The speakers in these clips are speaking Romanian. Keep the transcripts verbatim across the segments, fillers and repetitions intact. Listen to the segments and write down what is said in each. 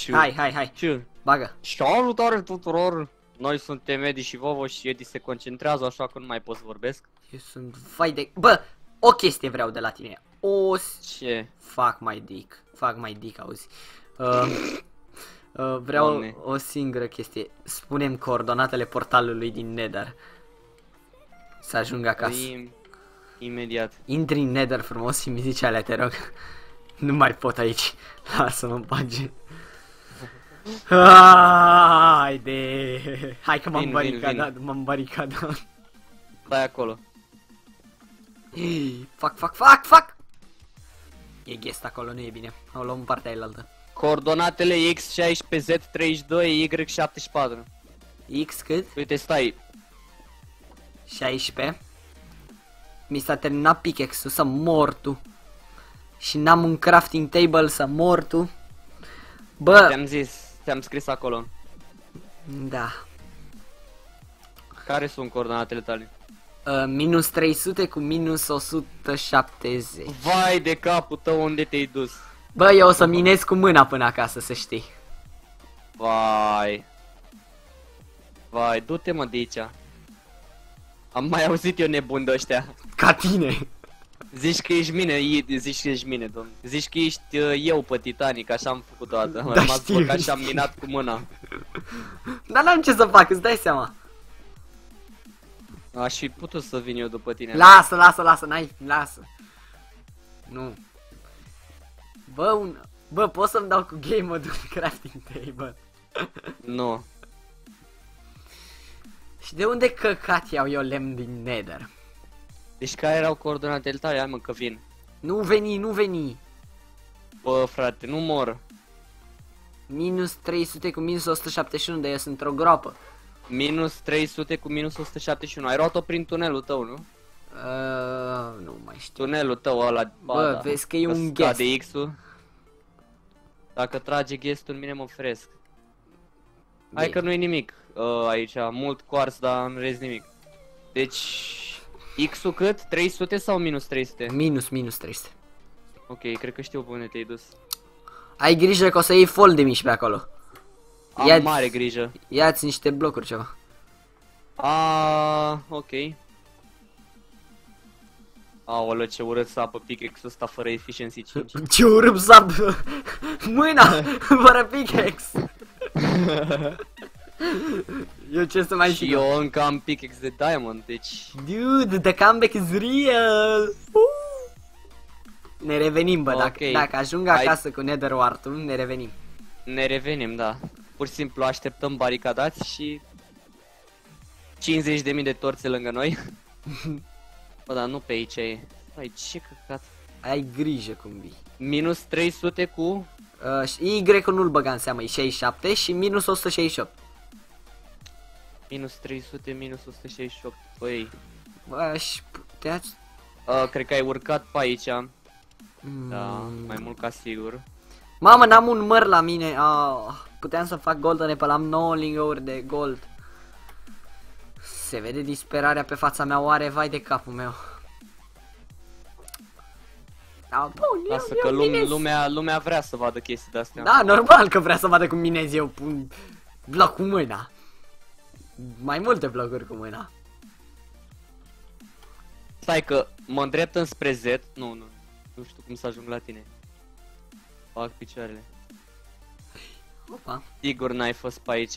Ce? Hai, hai, hai. Ce? Bagă. Salutare tuturor! Noi suntem Edi și Vovo și Edi se concentrează, așa că nu mai pot să vorbesc. Eu sunt vai de... Bă, o chestie vreau de la tine. O... Ce? Fuck my dick. Fuck my dick, auzi. Uh, uh, vreau Doamne. o singură chestie. Spune-mi coordonatele portalului din Nether. Să ajung acasă. Im imediat. Intri în Nether frumos și mi zici alea, te rog. Nu mai pot aici. Lasă-mă în pace. Haide. Hai că m-am Vin, vin, baricadat, m-am baricadat. Stai acolo. Fac, fac, fac, fac! E guest acolo, nu e bine. O luăm în partea ailaltă. Coordonatele X șaisprezece Z treizeci și doi Y șaptezeci și patru. X cât? Uite, stai. șaisprezece. Mi s-a terminat pickaxe-ul, să mor tu. Și n-am un crafting table, să mor tu. Bă! Te-am zis, te-am scris acolo. Da. Care sunt coordonatele tale? Uh, minus trei sute cu minus o sută șaptezeci. Vai de capul tău, unde te-ai dus? Bă, eu o să minez cu mâna până acasă, să știi. Vai. Vai, du-te mă de aici. Am mai auzit eu nebun de ăștia. Ca tine. Zici că ești mine, i- zici că ești mine, domn. Zici că ești uh, eu pe Titanic, așa am făcut toată. Am Da, rămas știu, blocat și știu. am minat cu mâna. Dar n-am ce să fac, îți dai seama. Aș fi putut să vin eu după tine. Lasă, lasă, lasă, n-ai, lasă. Nu. Bă, un... Bă, pot să-mi dau cu game mode un crafting table. Nu. Și de unde căcat iau eu lemn din Nether? Deci care erau coordonatele tale? Hai mă că vin. Nu veni, nu veni. Bă, frate, nu mor. Minus trei sute cu minus o sută șaptezeci și unu, de eu sunt într-o groapă. Minus trei sute cu minus o sută șaptezeci și unu. Ai luat-o prin tunelul tău, nu? Uh, nu mai știu. Tunelul tău ăla. Bă, vezi că e un guest. de X-ul. Dacă trage guest-ul, în mine mă feresc. Hai că nu e nimic uh, aici, mult quartz, dar în rest nimic. Deci, X-ul cât? trei sute sau minus trei sute? Minus, minus trei sute. Ok, cred că știu pe unde te-ai dus. Ai grijă că o să iei fold de mici pe acolo. Am Ia-ți- mare grijă. Ia-ți niște blocuri ceva. A, ok. Aolă, ce urât să apă pickaxe-ul ăsta fără efficiency cinci. Ce urât să ap mâna fără pickaxe. Eu ce să mai Și zic? eu încă am pickaxe de diamond, deci... Dude, the comeback is real. Uh! Ne revenim, bă, dacă, Ok. dacă ajung Hai. acasă cu netherwart-ul, ne revenim. Ne revenim, da. Pur și simplu așteptăm baricadați și... cincizeci de mii de torțe lângă noi. Bă, dar nu pe aici e. Băi, ce căcat. Ai grijă cum vii. Minus trei sute cu... Uh, și Y-ul nu-l băga în seamă, e șaizeci și șapte și minus o sută șaizeci și opt. Minus trei sute, minus o sută șaizeci și opt. Băi, Bă, aș putea... uh, cred că ai urcat pe aici. Mm. Da, mai mult ca sigur. Mamă, n-am un măr la mine. Ah, puteam să fac golden apple, am nouă lingouri de gold. Se vede disperarea pe fața mea, oare vai de capul meu. Da, bun, eu, Lasă eu că lum, minez. lumea, lumea vrea să vadă chestii de-astea. Da, normal că vrea să vadă cum minez eu, pun bloc cu mâna. Mai multe blocuri cu mâna. Stai că mă îndrept înspre Z. Nu, nu, nu știu cum să ajung la tine. Fac picioarele. Opa. Sigur n-ai fost pe aici.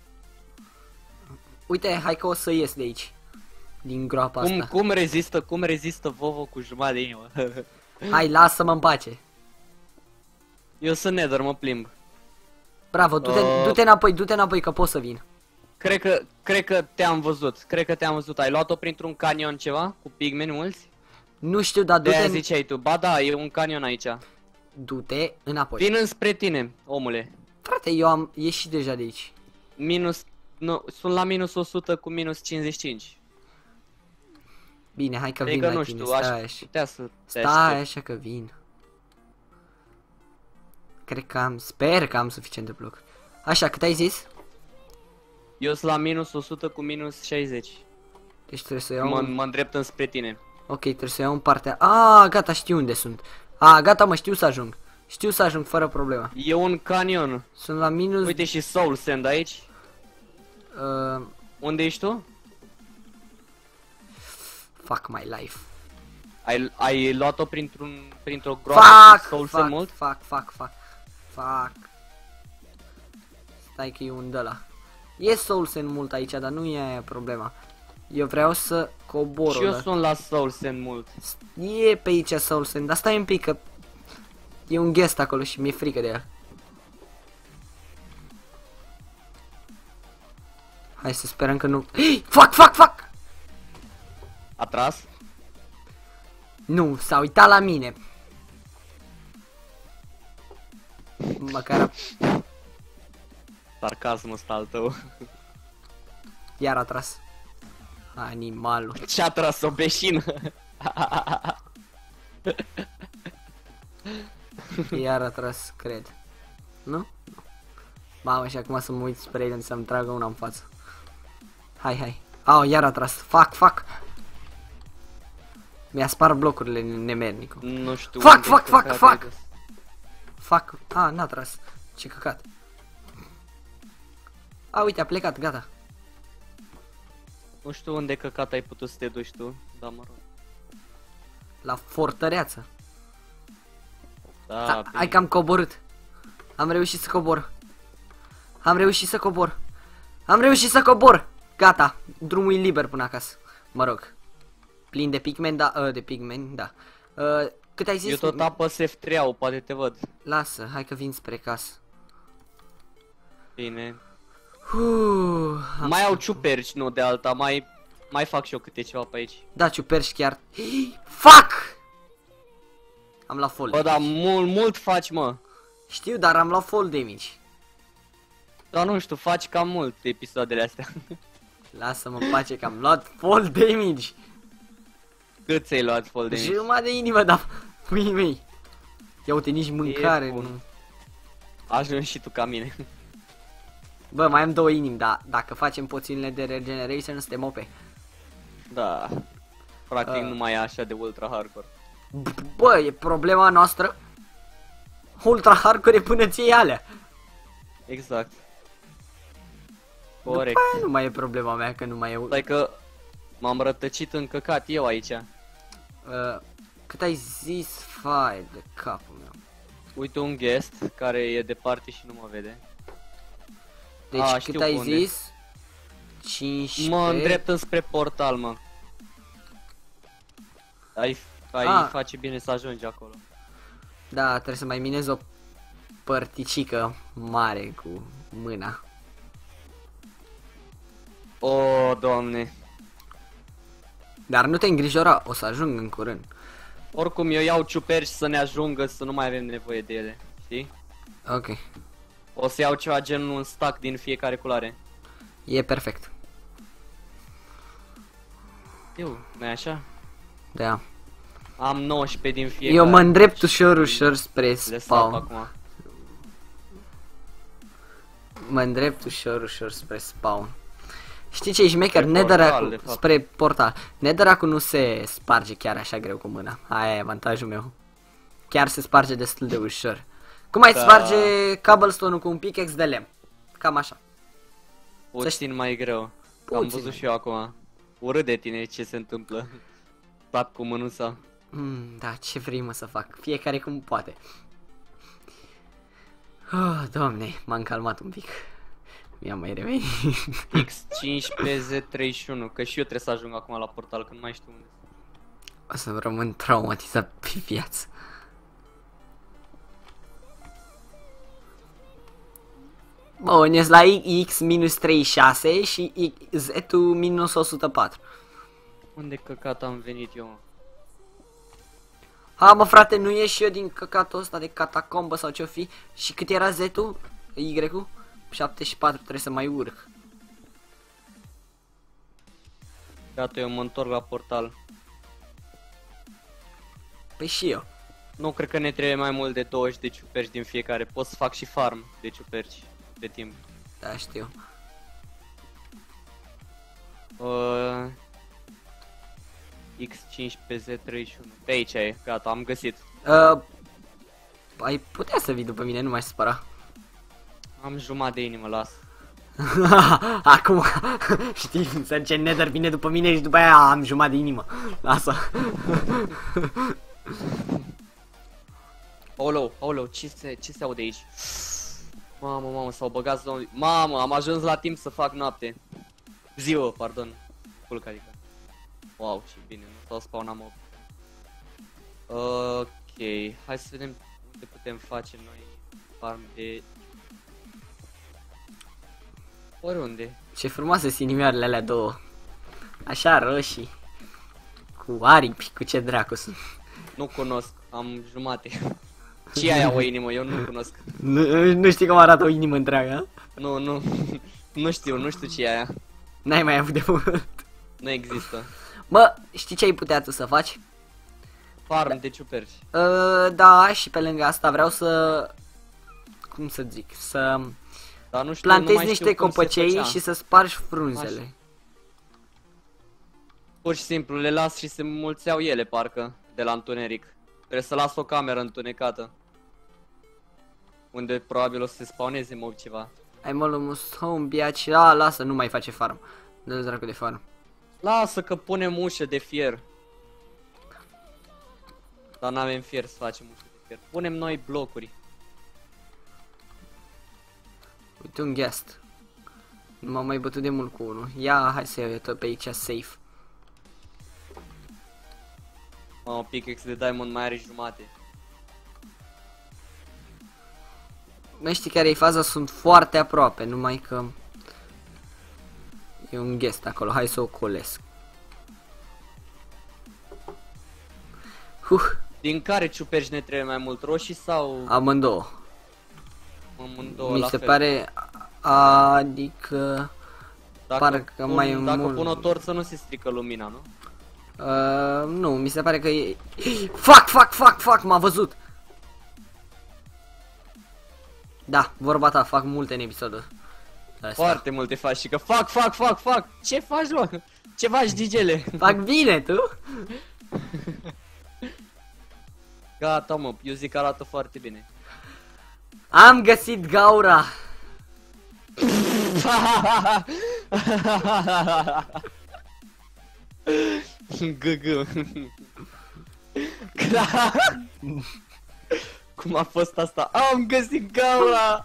Uite, hai că o să ies de aici. Din groapa Cum, asta. cum rezistă, cum rezistă Vovo cu jumătate de inimă? Hai, lasă-mă în pace. Eu sunt Nether, mă plimb. Bravo, du-te Uh. du-te înapoi, du-te înapoi că pot să vin. Cred că, cred că te-am văzut, cred că te-am văzut. Ai luat-o printr-un canion ceva? Cu pigmeni mulți? Nu știu, dar De-aia du-te ziceai tu, ba da, e un canion aici. du-te înapoi. Vin înspre tine, omule. Frate, eu am ieșit deja de aici. Minus, nu, sunt la minus o sută cu minus cincizeci și cinci. Bine, hai că Cred vin că la nu tine, știu, stai aș așa. putea să te Stai aștept. așa că vin. Cred că am, sper că am suficient de bloc. Așa, cât ai zis? Eu sunt la minus o sută cu minus șaizeci. Deci trebuie să iau Mă, un... mă îndrept înspre tine. Ok, trebuie să iau în partea... Ah, gata, știu unde sunt. Ah, gata, mă, știu să ajung. Știu să ajung fără problemă. E un canion. Sunt la minus... Uite și Soul Sand aici. Uh, Unde ești tu? fuck my life. Ai, ai luat-o printr-un printr-o groapă Fuck, cu Soul fuck, Sand mult? fuck, fuck, fuck, fuck. Stai că e un de ăla. E Soul Sand mult aici, dar nu e problema. Eu vreau să cobor. Și eu sunt la Soul Sand mult. E pe aici Soul Sand, dar stai un pic că e un guest acolo și mi-e frică de el. Hai să sperăm că nu... Fuck, fuck, fuck! A tras? Nu, s-a uitat la mine. Măcar Sarcasmul ăsta al tău. iar a tras. Animalul. Ce-a tras o beșină? Iar a tras, cred. Nu? Mamă, și acum să mă uit spre el să-mi tragă una în față. Hai, hai. Au, iar a tras. Fuck, fuck. Mi-a spart blocurile nemernicul. Nu știu. Fuck, unde fuck, fuck, căcat fuck. ai dus. Fuck. A, n-a tras. Ce căcat. A, uite, a plecat, gata. Nu știu unde căcat ai putut să te duci tu, dar mă rog. La fortăreață. Da, Da, bine. hai că am coborât. Am reușit să cobor. Am reușit să cobor. Am reușit să cobor. Gata. Drumul e liber până acasă. Mă rog. Plin de pigmen, da. Uh, de pigmen, da. Uh, cât ai zis? Eu tot apăs F trei-ul, poate te văd. Lasă, hai că vin spre casă. Bine. Uh, am... Mai au ciuperci, nu de alta, mai mai fac și eu câte ceva pe aici. Da, ciuperci chiar. Fuck! Am luat fall. Bă, da, mult, mult faci, mă. Știu, dar am luat fall damage. Dar nu știu, faci cam mult episoadele astea. Lasă-mă în pace că am luat fall damage. Cât ți-ai luat fall damage? Jumătate de inimă, dar puii mei. Ia uite, nici mâncare bun. nu. Ajungi și tu ca mine. Bă, mai am două inimi, dar dacă facem poțiunile de regeneration suntem O P. Da. Practic Ah. nu mai e așa de ultra hardcore. B- Bă, e problema noastră. Ultra hardcore până ți iei alea. Exact. După Corect. aia nu mai e problema mea că nu mai e. Stai că m-am rătăcit în căcat eu aici. Uh, cât ai zis, fai de capul meu. Uite un guest care e departe și nu mă vede. Deci A, cât știu ai unde. zis? cincisprezece. Mă îndrept spre portal, mă. Ai, ai Ah. face bine să ajungi acolo. Da, trebuie să mai minez o părticică mare cu mâna. O, Doamne. Dar nu te îngrijora, o să ajung în curând. Oricum eu iau ciuperci să ne ajungă să nu mai avem nevoie de ele, știi? Ok, O să iau ceva gen un stack din fiecare culoare. e perfect. Eu, nu-i așa? Da. Am nouăsprezece din fiecare. Eu mă îndrept ușor, ușor spre Le sap spawn. acum. Mă îndrept ușor, ușor spre spawn. Știi ce e șmecher? Spre Netherrack portal, de fapt. spre portal. Netherrack nu se sparge chiar așa greu cu mâna. Aia e avantajul meu. Chiar se sparge destul de ușor. Cum ai Da. sparge cobblestone-ul cu un pickaxe de lemn? Cam așa. Puțin mai greu. Că am Puțin văzut mai și eu acum. Urât de tine ce se întâmplă. Tac cu mânuța. Mm, da, ce vrei mă să fac? Fiecare cum poate. Oh, doamne, m-am calmat un pic. Mi-a mai revenit. X cincisprezece treizeci și unu. Că și eu trebuie să ajung acum la portal, că nu mai știu unde. O să rămân traumatizat pe viață. Bun, ești la X minus treizeci și șase și Z-ul minus o sută patru. Unde căcat am venit eu, mă? Ha, mă frate, nu ieși și eu din căcatul ăsta de catacombă sau ce-o fi. Și cât era Z-ul? Y-ul? șaptezeci și patru, trebuie să mai urc. Gata, eu mă întorc la portal. Păi și eu. Nu cred că ne trebuie mai mult de douăzeci de ciuperci din fiecare. Pot să fac și farm de ciuperci pe timp. Da, știu. Uh, X cincisprezece treizeci și unu. Pe aici e, gata, am găsit. Uh, ai putea să vii după mine, nu m-aș spăra. Am jumătate de inimă, las. Acum, știi, Serge Nether vine după mine și după aia am jumătate de inimă. Lasă. Aoleu, aoleu, ce se, ce se aude aici? Mamă, mamă, s-au băgat zombi. Mamă, am ajuns la timp să fac noapte. Ziua, pardon. Culc, adică. Wow, ce bine, nu s-au spawnat mob. Ok, hai să vedem unde putem face noi farm de... Oriunde. Ce frumoase sunt inimioarele alea două. Așa roșii. Cu aripi, cu ce dracu sunt. Nu cunosc, am jumate. Ce aia o inimă? Eu nu cunosc. Nu, nu știi cum arată o inimă întreagă? Nu, nu. Nu știu, nu știu ce e aia. N-ai mai avut de mult. Nu există. Bă, știi ce ai putea tu să faci? Farm de ciuperci. Uh, da, și pe lângă asta vreau să... Cum să zic? Să Dar nu știu, nu plantezi mai știu niște cum se copăcei făcea. și să spargi frunzele. Așa. Pur și simplu le las și se mulțeau ele, parcă, de la întuneric. Trebuie să las o cameră întunecată. Unde probabil o să se spawneze mob ceva. I'm almost home, biaci. A, lasă, nu mai face farm. Dă-ți dracu de farm. Lasă că punem ușă de fier. Dar n-avem fier să facem ușă de fier. Punem noi blocuri. Uite un guest. Nu m-am mai bătut de mult cu unul. Ia, hai să iau eu tot pe aici safe. Mamă, pickaxe de diamond mai are jumate. Mă, știi care e faza? Sunt foarte aproape, numai că... E un guest acolo, hai să o colesc. Huh, Din care ciuperci ne trebuie mai mult? Roșii sau amândouă. amândouă Mi la se fel? pare... Adică... Dacă parcă pun, mai dacă mult. pun o torță nu se strică lumina, nu? Uh, nu, mi se pare că e... Fuck, fuck, fuck, fuck, m-a văzut! Da, vorba ta, fac multe în episodul ăsta. Foarte multe faci și că fac, fac, fac, fac. Ce faci, mă? Ce faci, digele? Fac bine, tu? Gata, mă, eu zic că arată foarte bine. Am găsit gaura! G-g. Cum a fost asta? Am găsit gaura!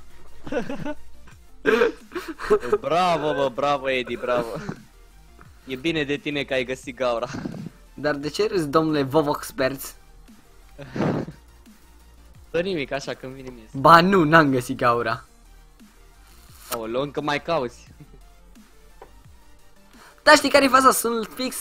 Bravo, bă, bravo, Edi, bravo. E bine de tine că ai găsit gaura. Dar de ce râzi, domnule Vovoxperts? Dă nimic, așa, când vine mie. Ba nu, n-am găsit gaura. Aoleu, încă mai cauți. Da, știi care e faza? Sunt fix...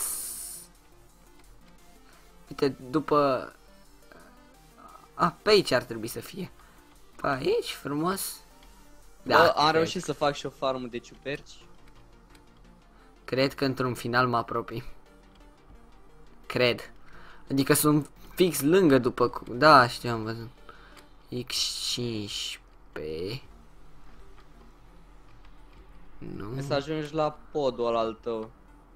Uite, după... A, pe aici ar trebui să fie. Pe aici, frumos. Da, Bă, am cred. reușit să fac și o farmă de ciuperci. Cred că într-un final mă apropii. Cred. Adică sunt fix lângă după... cu- Da, știu, am văzut. X cincisprezece... Nu. Trebuie să ajungi la podul ăla al tău.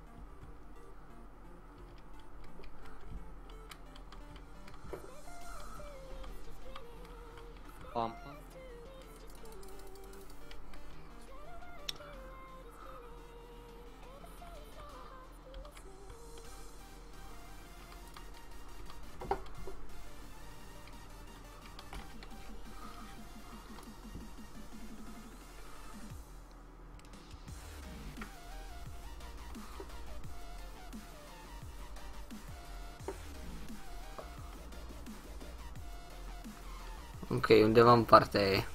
Pam, pam. Ok, undeva în partea aia.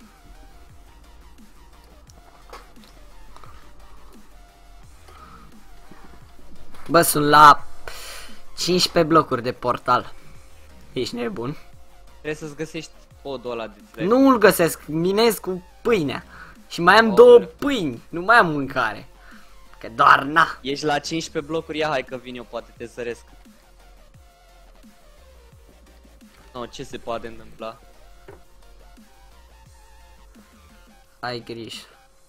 Bă, sunt la cincisprezece blocuri de portal. Ești nebun? Trebuie să-ți găsești podul ăla de țile. Nu îl găsesc, minez cu pâinea. Și mai am Oh, două bine. pâini, nu mai am mâncare. Că doar na. Ești la cincisprezece blocuri, ia hai că vin eu, poate te săresc. No, ce se poate întâmpla? Ai grijă.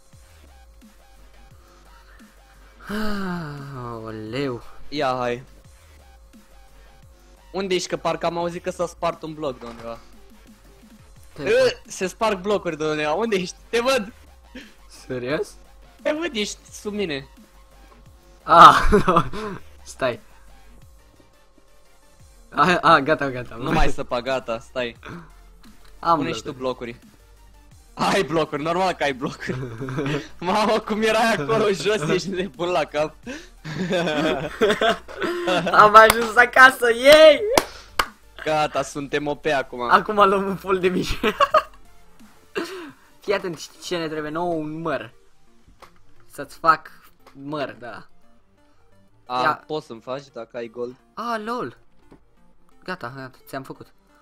Oleu. Ia hai. Unde ești, că parcă am auzit că s-a spart un bloc de undeva. Uh, se sparg blocuri, domnule, unde ești? Te văd! Serios? Te văd, ești sub mine. Ah, stai. A, a, gata, gata. Nu mai săpa, gata, stai. Am Pune și tu blocuri. Ai blocuri, normal că ai blocuri. Mamă, cum erai acolo jos, ești nebun la cap. Am ajuns acasă, yay! Gata, suntem O P acum. Acum luăm un full de mici. Fii atent, știi ce ne trebuie nouă? Un măr. Să-ți fac măr, da. A, Ia. poți să-mi faci dacă ai gold? Ah, lol. Gata, gata, ți-am făcut.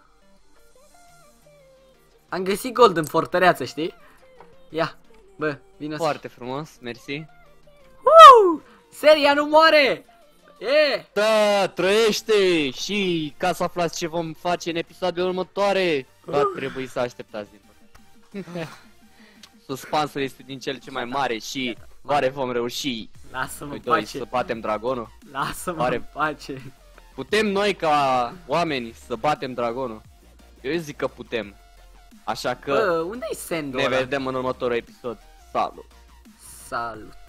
Am găsit gold în fortăreață, știi? Ia, bă, vino. Foarte frumos, mersi. Woo! Seria nu moare! Yeah! Da, trăiește! Și ca să aflați ce vom face în episoadele următoare, va trebui să așteptați din păcate. Suspansul este din cele ce mai mare și oare vom reuși Lasă-mă noi în doi pace. să batem dragonul? Lasă-mă Oare- în pace. Putem noi ca oameni să batem dragonul? Eu zic că putem. Așa că Bă, unde-i sandul ne ăla? vedem în următorul episod. Salut! Salut.